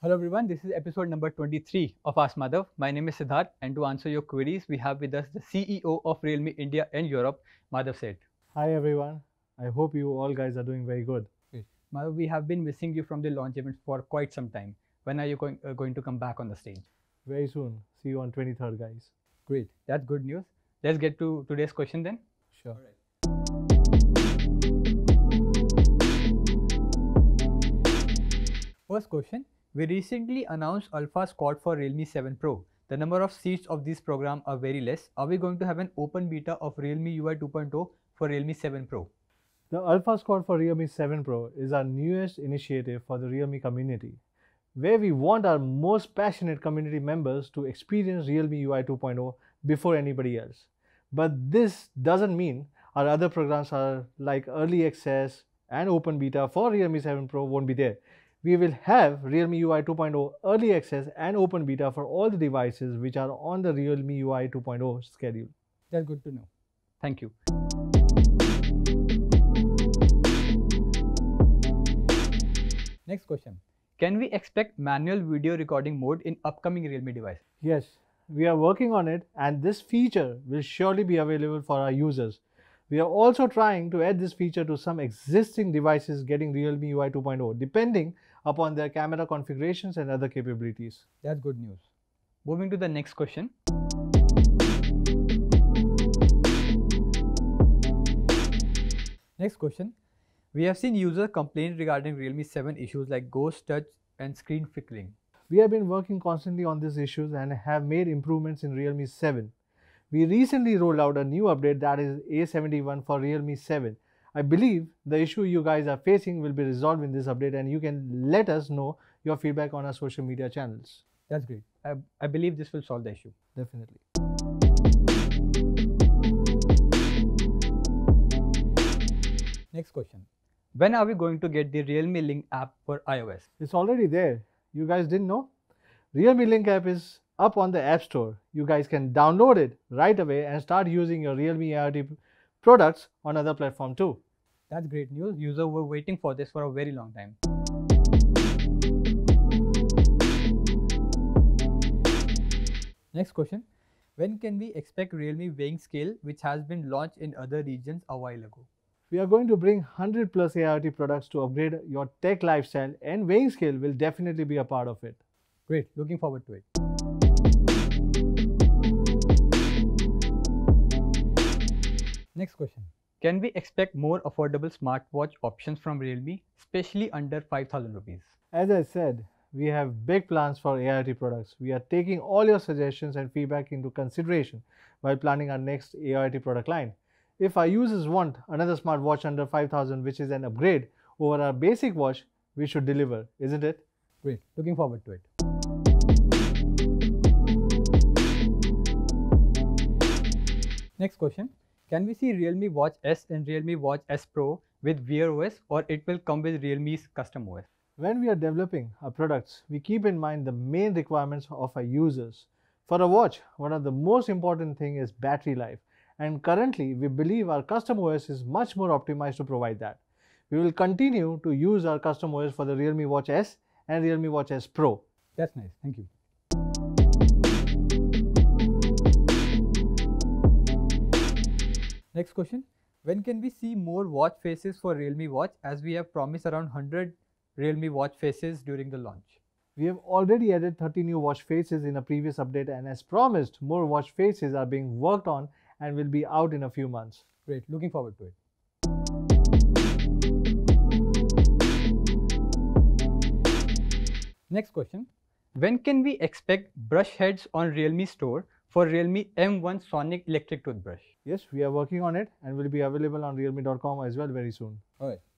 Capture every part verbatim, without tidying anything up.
Hello everyone, this is episode number twenty-three of Ask Madhav. My name is Siddharth, and to answer your queries, we have with us the C E O of Realme India and Europe, Madhav Seth. Hi everyone, I hope you all guys are doing very good. Great. Madhav, we have been missing you from the launch event for quite some time. When are you going, uh, going to come back on the stage? Very soon. See you on twenty-third, guys. Great, that's good news. Let's get to today's question then. Sure. All right. First question. We recently announced Alpha Squad for Realme seven Pro. The number of seats of this program are very less. Are we going to have an open beta of Realme U I two point oh for Realme seven Pro? The Alpha Squad for Realme seven Pro is our newest initiative for the Realme community, where we want our most passionate community members to experience Realme U I two point oh before anybody else. But this doesn't mean our other programs are like early access and open beta for Realme seven Pro won't be there. We will have Realme U I two point oh early access and open beta for all the devices which are on the Realme U I two point oh schedule. That's good to know. Thank you. Next question. Can we expect manual video recording mode in upcoming Realme device? Yes, we are working on it, and this feature will surely be available for our users. We are also trying to add this feature to some existing devices getting Realme U I two point oh, depending upon their camera configurations and other capabilities. That's good news. Moving to the next question. Next question. We have seen users complain regarding Realme seven issues like ghost touch and screen flickering. We have been working constantly on these issues and have made improvements in Realme seven. We recently rolled out a new update that is A seventy-one for Realme seven. I believe the issue you guys are facing will be resolved in this update, and you can let us know your feedback on our social media channels. That's great. I, I believe this will solve the issue. Definitely. Next question. When are we going to get the Realme Link app for iOS? It's already there. You guys didn't know? Realme Link app is up on the App Store. You guys can download it right away and start using your Realme IoT products on other platform too. That's great news. Users were waiting for this for a very long time. Next question. When can we expect Realme weighing scale, which has been launched in other regions a while ago? We are going to bring one hundred plus IoT products to upgrade your tech lifestyle, and weighing scale will definitely be a part of it. Great. Looking forward to it. Next question. Can we expect more affordable smartwatch options from Realme, especially under five thousand rupees? As I said, we have big plans for IoT products. We are taking all your suggestions and feedback into consideration while planning our next IoT product line. If our users want another smartwatch under five thousand, which is an upgrade over our basic watch, we should deliver, isn't it? Great. Looking forward to it. Next question. Can we see Realme Watch S and Realme Watch S Pro with Wear O S, or it will come with Realme's custom O S? When we are developing our products, we keep in mind the main requirements of our users. For a watch, one of the most important things is battery life, and currently we believe our custom O S is much more optimized to provide that. We will continue to use our custom O S for the Realme Watch S and Realme Watch S Pro. That's nice. Thank you. Next question. When can we see more watch faces for Realme Watch, as we have promised around one hundred Realme Watch faces during the launch? We have already added thirty new watch faces in a previous update, and as promised, more watch faces are being worked on and will be out in a few months. Great. Looking forward to it. Next question. When can we expect brush heads on Realme Store for Realme M one Sonic electric toothbrush? Yes, we are working on it and will be available on realme dot com as well very soon. All right.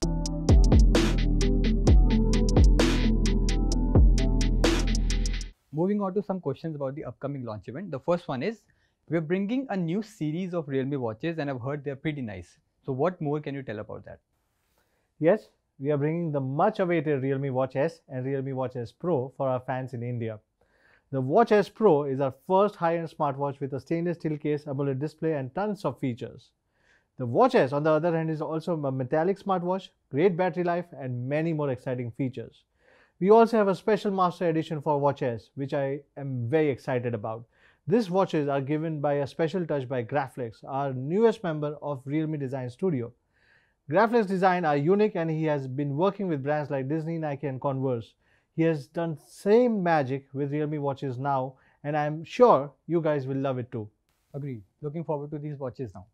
Moving on to some questions about the upcoming launch event. The first one is, we're bringing a new series of Realme watches, and I've heard they're pretty nice. So what more can you tell about that? Yes, we are bringing the much awaited Realme Watch S and Realme Watch S Pro for our fans in India. The Watch S Pro is our first high-end smartwatch with a stainless steel case, AMOLED display, and tons of features. The Watch S, on the other hand, is also a metallic smartwatch, great battery life, and many more exciting features. We also have a special master edition for Watch S, which I am very excited about. These watches are given by a special touch by Graflex, our newest member of Realme Design Studio. Graflex design are unique and he has been working with brands like Disney, Nike and Converse. He has done same magic with Realme watches now, and I am sure you guys will love it too. Agreed. Looking forward to these watches now.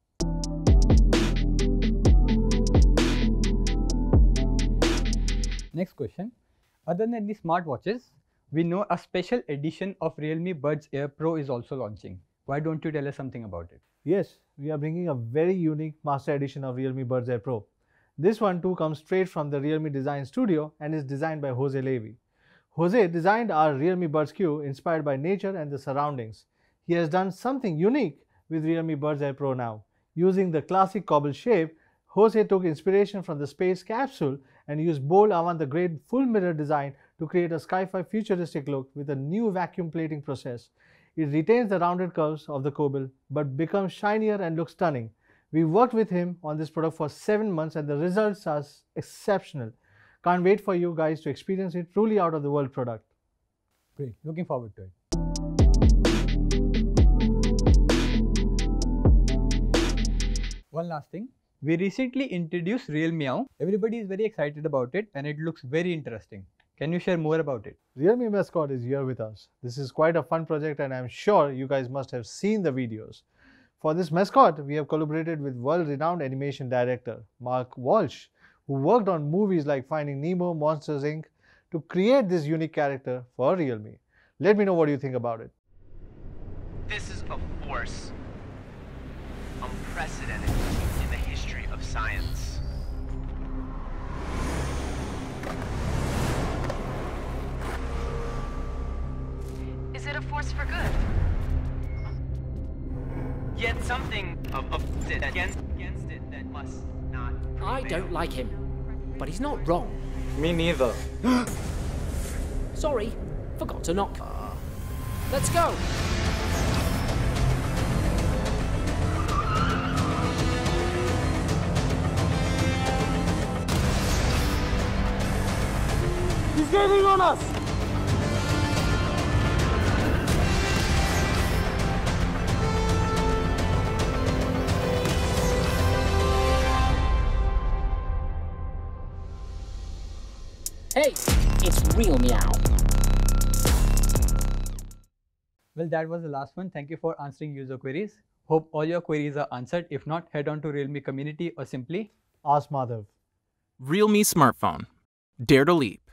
Next question. Other than the smartwatches, we know a special edition of Realme Buds Air Pro is also launching. Why don't you tell us something about it? Yes, we are bringing a very unique master edition of Realme Buds Air Pro. This one too comes straight from the Realme Design Studio and is designed by Jose Levy. Jose designed our Realme Buds Q inspired by nature and the surroundings. He has done something unique with Realme Buds Air Pro now. Using the classic cobble shape, Jose took inspiration from the space capsule and used bold avant-the-grade full mirror design to create a sci-fi futuristic look with a new vacuum plating process. It retains the rounded curves of the cobble but becomes shinier and looks stunning. We worked with him on this product for seven months and the results are exceptional. Can't wait for you guys to experience it. Truly out of the world product. Great. Looking forward to it. One last thing. We recently introduced Real Meow. Everybody is very excited about it and it looks very interesting. Can you share more about it? Realme Mascot is here with us. This is quite a fun project and I'm sure you guys must have seen the videos. For this mascot, we have collaborated with world-renowned animation director Mark Walsh, who worked on movies like Finding Nemo, Monsters Incorporated to create this unique character for Realme. Let me know what you think about it. This is a force unprecedented in the history of science. Is it a force for good? Yet something of, of it against, against it that must not prevail. I don't like him, but he's not wrong. Me neither. Sorry, forgot to knock. Uh, Let's go. He's gaining on us! Hey, it's Real Meow. Well, that was the last one. Thank you for answering user queries. Hope all your queries are answered. If not, head on to Realme community or simply Ask Madhav. Realme smartphone. Dare to leap.